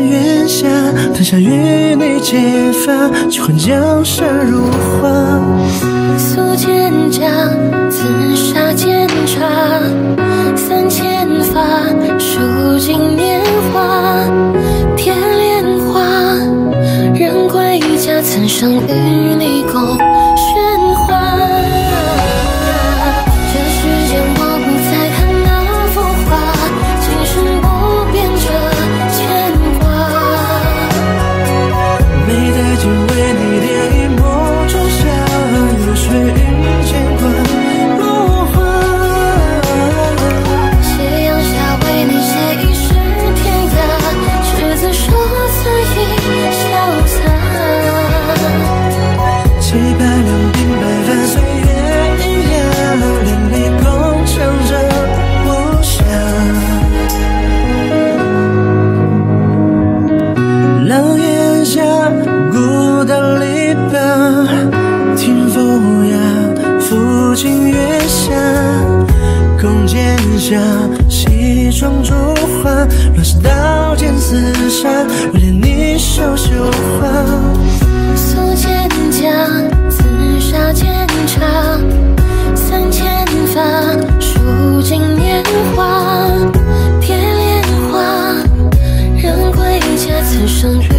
月下，等下与你结发，几欢江山如画。 素蒹葭，紫砂煎茶，3000发，数尽年华。天莲花，人归家，曾生与你共喧哗。这世间我不再看那幅画，今生不变这牵挂。 没带劲为你点一抹仲夏，流水云间关落花。 斜阳下为你写一诗天涯，执子手此意潇洒。 几百两鬓白发，岁月喑哑，连你共唱着无暇。廊檐下，孤岛篱笆，听风雅，抚琴月下。弓箭下，西窗烛花，乱世刀剑厮杀，为怜你手绣花。 素蒹葭，紫砂煎茶，3000发，数尽年华。天莲花，人归家，此生与